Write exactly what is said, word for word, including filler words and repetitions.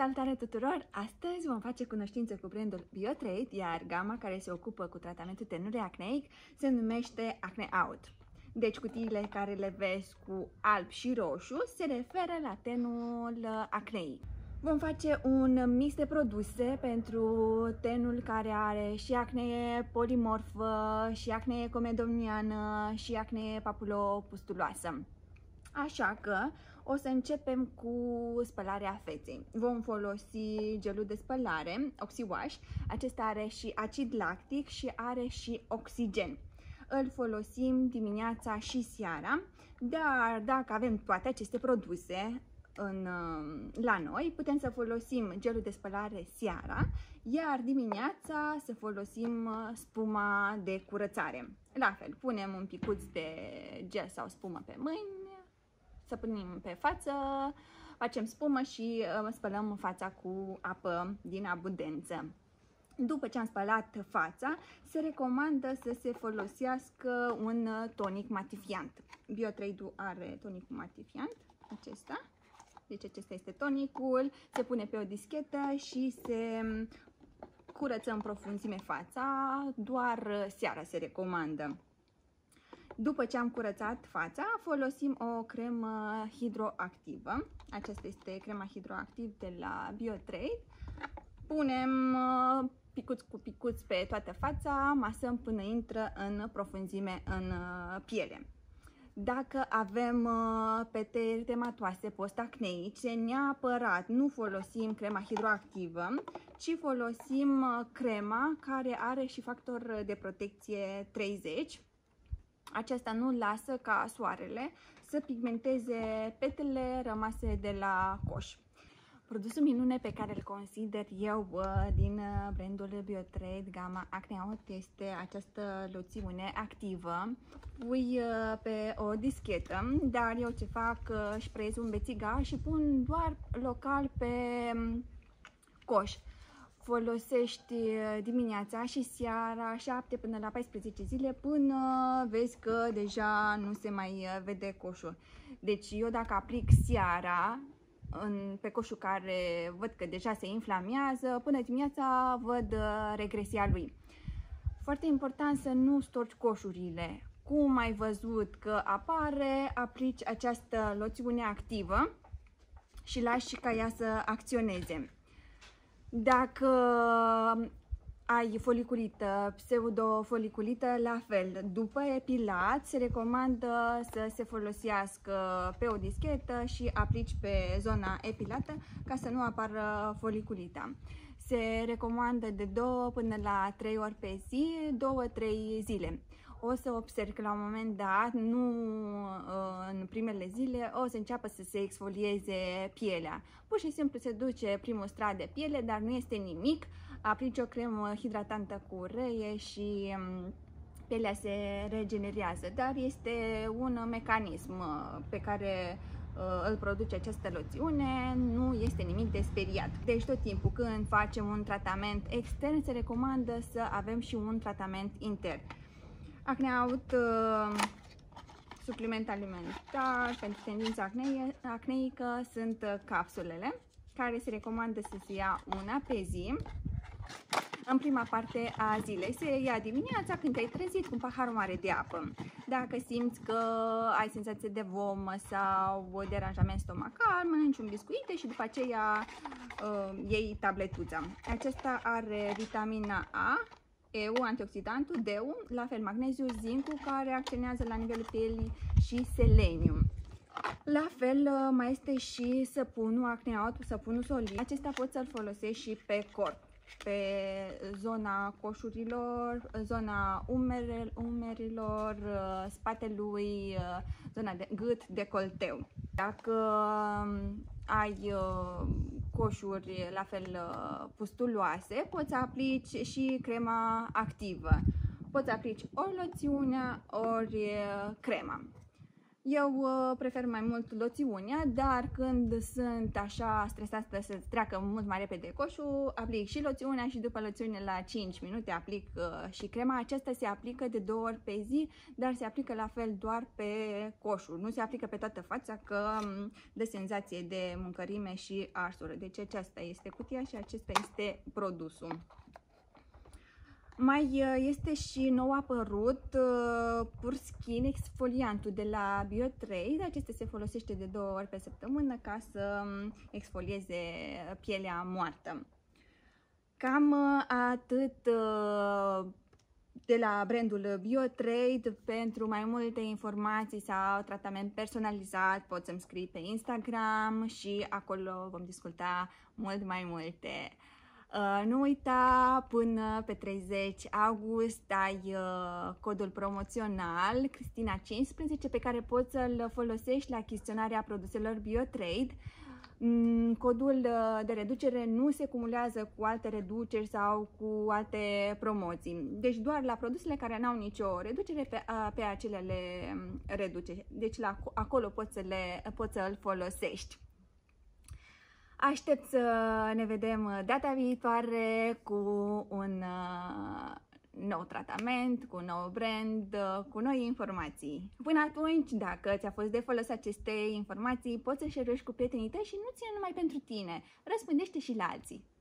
Salutare tuturor! Astăzi vom face cunoștință cu brandul Biotrade, iar gama care se ocupă cu tratamentul tenului acneic se numește Acne Out. Deci cutiile care le vezi cu alb și roșu se referă la tenul acneic. Vom face un mix de produse pentru tenul care are și acne polimorfă, și acne comedoniană, și acne papulopustuloasă. Așa că o să începem cu spălarea feței. Vom folosi gelul de spălare, OxyWash. Acesta are și acid lactic și are și oxigen. Îl folosim dimineața și seara, dar dacă avem toate aceste produse în, la noi, putem să folosim gelul de spălare seara, iar dimineața să folosim spuma de curățare. La fel, punem un picuț de gel sau spumă pe mâini, să punem pe față, facem spumă și spălăm fața cu apă din abundență. După ce am spălat fața, se recomandă să se folosească un tonic matifiant. Biotrade-ul are tonic matifiant, acesta. Deci acesta este tonicul, se pune pe o dischetă și se curăță în profunzime fața, doar seara se recomandă. După ce am curățat fața, folosim o cremă hidroactivă. Aceasta este crema hidroactiv de la Biotrade. Punem picuț cu picuț pe toată fața, masăm până intră în profunzime în piele. Dacă avem pete eritematoase post-acneice, neapărat nu folosim crema hidroactivă, ci folosim crema care are și factor de protecție treizeci. Aceasta nu lasă ca soarele să pigmenteze petele rămase de la coș. Produsul minune pe care îl consider eu din brandul Biotrade, gama Acne Out, este această loțiune activă. Pui pe o dischetă, dar eu ce fac, sprayez un bețigaș și pun doar local pe coș. Folosești dimineața și seara, șapte până la paisprezece zile, până vezi că deja nu se mai vede coșul. Deci eu dacă aplic seara în, pe coșul care văd că deja se inflamează, până dimineața văd regresia lui. Foarte important să nu storci coșurile. Cum ai văzut că apare, aplici această loțiune activă și lași ca ea să acționeze. Dacă ai foliculită, pseudofoliculită, la fel. După epilat, se recomandă să se folosească pe o dischetă și aplici pe zona epilată ca să nu apară foliculita. Se recomandă de două până la trei ori pe zi, două trei zile. O să observ că la un moment dat, nu în primele zile, o să înceapă să se exfolieze pielea. Pur și simplu se duce primul strat de piele, dar nu este nimic. Aplici o cremă hidratantă cu ureie și pielea se regenerează. Dar este un mecanism pe care îl produce această loțiune, nu este nimic de speriat. Deci tot timpul când facem un tratament extern, se recomandă să avem și un tratament intern. Acne Out, uh, supliment alimentar pentru tendința acneică, sunt uh, capsulele care se recomandă să se ia una pe zi în prima parte a zilei. Se ia dimineața când te-ai trezit cu un pahar mare de apă. Dacă simți că ai senzație de vomă sau deranjament stomacal, mănânci un biscuit și după aceea uh, iei tabletuța. Acesta are vitamina A, E U, antioxidantul, D U, la fel magneziu, zincul care acționează la nivelul pielii și selenium. La fel mai este și săpunul Acne Out, săpunul solid. Acesta poți să-l folosești și pe corp, pe zona coșurilor, zona umerel, umerilor, spatelui, zona de gât, decolteu. Dacă ai coșuri la fel pustuloase, poți aplici și crema activă. Poți aplici ori loțiunea, ori crema. Eu uh, prefer mai mult loțiunea, dar când sunt așa stresată să treacă mult mai repede coșul, aplic și loțiunea și după loțiune la cinci minute aplic uh, și crema. Aceasta se aplică de două ori pe zi, dar se aplică la fel doar pe coșul. Nu se aplică pe toată fața că um, dă senzație de mâncărime și arsură. Deci aceasta este cutia și acesta este produsul. Mai este și nou apărut uh, Pur Skin exfoliantul de la Biotrade. Acesta se folosește de două ori pe săptămână ca să exfolieze pielea moartă. Cam atât uh, de la brandul Biotrade. Pentru mai multe informații sau tratament personalizat poți să-mi scrii pe Instagram și acolo vom discuta mult mai multe. Uh, nu uita, până pe treizeci august ai uh, codul promoțional Cristina cincisprezece pe care poți să-l folosești la achiziționarea produselor Biotrade. Mm, codul uh, de reducere nu se cumulează cu alte reduceri sau cu alte promoții. Deci doar la produsele care n-au nicio reducere, pe, uh, pe acele le reduce. Deci la, acolo poți să le, poți să-l folosești. Aștept să ne vedem data viitoare cu un nou tratament, cu un nou brand, cu noi informații. Până atunci, dacă ți-a fost de folos aceste informații, poți să share-uri cu prietenii tăi și nu ține numai pentru tine, răspândește și la alții.